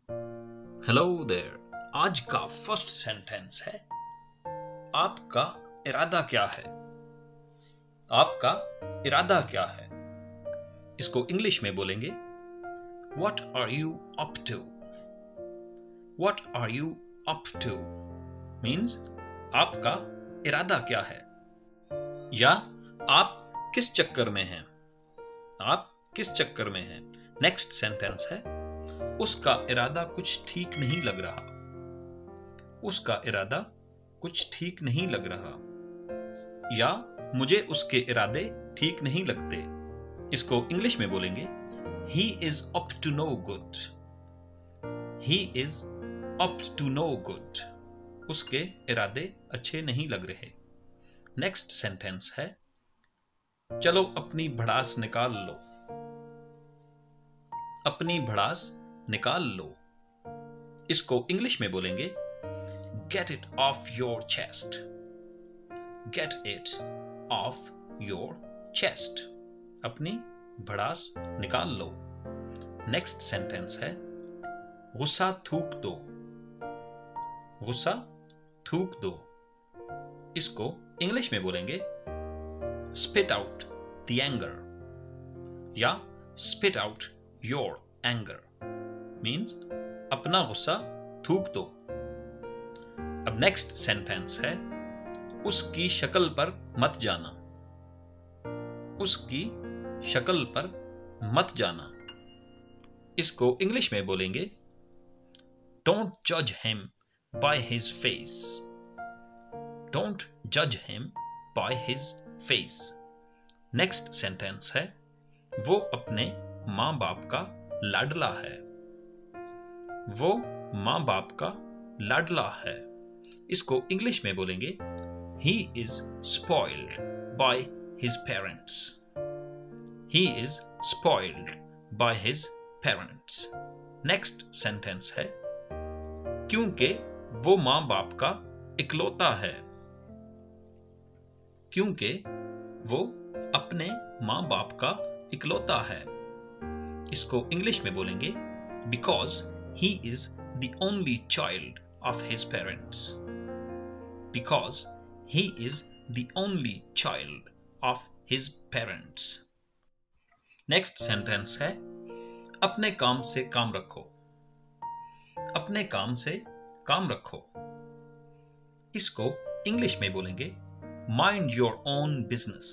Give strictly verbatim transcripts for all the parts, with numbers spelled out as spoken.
Hello there. आज का first sentence है आपका इरादा क्या है। आपका इरादा क्या है, इसको इंग्लिश में बोलेंगे What are you up to? What are you up to? Means आपका इरादा क्या है, या आप किस चक्कर में हैं। आप किस चक्कर में हैं। नेक्स्ट सेंटेंस है उसका इरादा कुछ ठीक नहीं लग रहा। उसका इरादा कुछ ठीक नहीं लग रहा, या मुझे उसके इरादे ठीक नहीं लगते। इसको इंग्लिश में बोलेंगे He is up to no good. He is up to no good. उसके इरादे अच्छे नहीं लग रहे। नेक्स्ट सेंटेंस है चलो अपनी भड़ास निकाल लो। अपनी भड़ास निकाल लो, इसको इंग्लिश में बोलेंगे Get it off your chest. Get it off your chest. अपनी भड़ास निकाल लो। नेक्स्ट सेंटेंस है गुस्सा थूक दो। गुस्सा थूक दो, इसको इंग्लिश में बोलेंगे Spit out the anger, या Spit out your anger. Means अपना गुस्सा थूक दो। अब नेक्स्ट सेंटेंस है उसकी शक्ल पर मत जाना। उसकी शक्ल पर मत जाना, इसको इंग्लिश में बोलेंगे Don't judge him by his face. Don't judge him by his face. Next sentence है वो अपने माँ बाप का लाडला है। वो माँ बाप का लाडला है, इसको इंग्लिश में बोलेंगे He is spoiled by his parents. He is spoiled by his parents. Next sentence है क्योंकि वो माँ बाप का इकलौता है। क्योंकि वो अपने माँ बाप का इकलौता है, इसको इंग्लिश में बोलेंगे Because he is the only child of his parents. Because he is the only child of his parents. Next sentence है अपने काम से काम रखो। अपने काम से काम रखो, इसको इंग्लिश में बोलेंगे Mind your own business.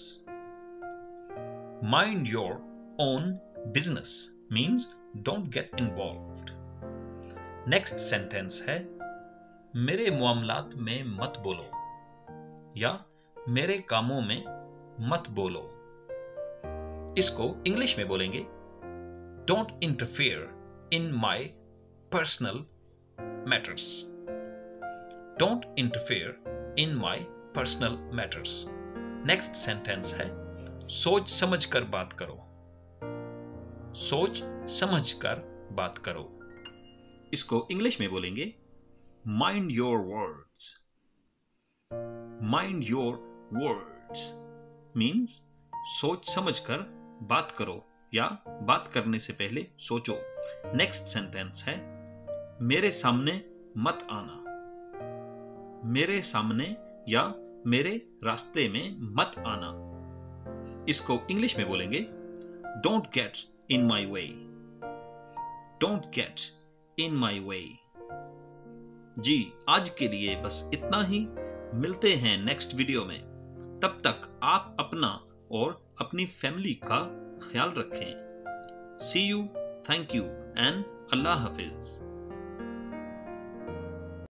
Mind your own business means don't get involved. Next sentence है मेरे मामलात में मत बोलो, या मेरे कामों में मत बोलो, इसको इंग्लिश में बोलेंगे Don't interfere in my personal matters. Don't interfere in my personal matters. Next sentence है सोच समझ कर बात करो। सोच समझ कर बात करो, इसको इंग्लिश में बोलेंगे Mind your words. Mind your words means सोच समझ कर बात करो, या बात करने से पहले सोचो। नेक्स्ट सेंटेंस है मेरे सामने मत आना। मेरे सामने या मेरे रास्ते में मत आना, इसको इंग्लिश में बोलेंगे Don't get in my way. Don't get in my way. जी आज के लिए बस इतना ही। मिलते हैं नेक्स्ट वीडियो में। तब तक आप अपना और अपनी फैमिली का ख्याल रखें। See you, thank you and Allah Hafiz.